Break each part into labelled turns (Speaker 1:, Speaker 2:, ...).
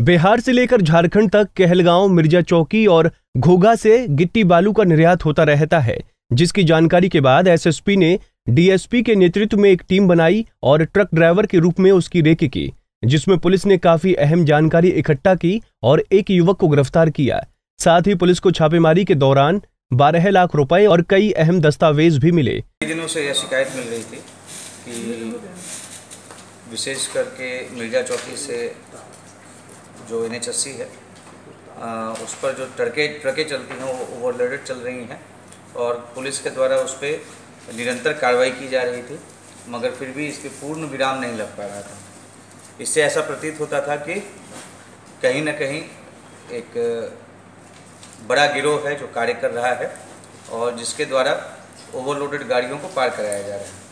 Speaker 1: बिहार से लेकर झारखंड तक कहलगांव, मिर्जा चौकी और घोघा से गिट्टी बालू का निर्यात होता रहता है, जिसकी जानकारी के बाद एसएसपी ने डीएसपी के नेतृत्व में एक टीम बनाई और ट्रक ड्राइवर के रूप में उसकी रेकी की, जिसमें पुलिस ने काफी अहम जानकारी इकट्ठा की और एक युवक को गिरफ्तार किया। साथ ही पुलिस को छापेमारी के दौरान 12 लाख रुपए और कई अहम दस्तावेज भी मिले।
Speaker 2: दिनों से यह शिकायत मिल रही थी कि विशेष करके मिर्जा चौकी से जो NH80 है उस पर जो ट्रकें चलती हैं वो ओवरलोडेड चल रही हैं और पुलिस के द्वारा उस पर निरंतर कार्रवाई की जा रही थी, मगर फिर भी इसके पूर्ण विराम नहीं लग पा रहा था। इससे ऐसा प्रतीत होता था कि कहीं न कहीं एक बड़ा गिरोह है जो कार्य कर रहा है और जिसके द्वारा ओवरलोडेड गाड़ियों को पार कराया जा रहा है।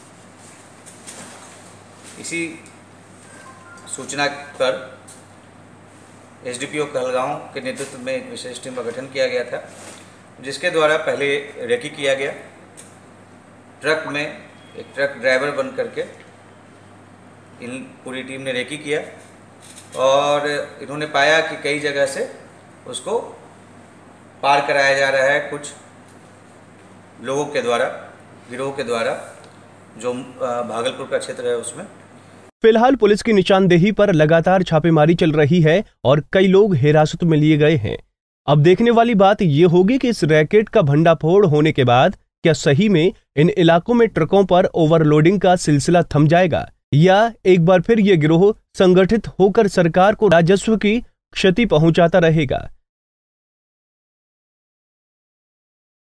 Speaker 2: इसी सूचना पर एसडीपीओ कहलगांव के नेतृत्व में एक विशेष टीम का गठन किया गया था, जिसके द्वारा पहले रेकी किया गया। ट्रक में एक ट्रक ड्राइवर बन करके इन पूरी टीम ने रेकी किया और इन्होंने पाया कि कई जगह से उसको पार कराया जा रहा है कुछ लोगों के द्वारा, गिरोह के द्वारा, जो भागलपुर का क्षेत्र है उसमें।
Speaker 1: फिलहाल पुलिस की निशानदेही पर लगातार छापेमारी चल रही है और कई लोग हिरासत में लिए गए हैं। अब देखने वाली बात यह होगी कि इस रैकेट का भंडाफोड़ होने के बाद क्या सही में इन इलाकों में ट्रकों पर ओवरलोडिंग का सिलसिला थम जाएगा या एक बार फिर यह गिरोह संगठित होकर सरकार को राजस्व की क्षति पहुंचाता रहेगा।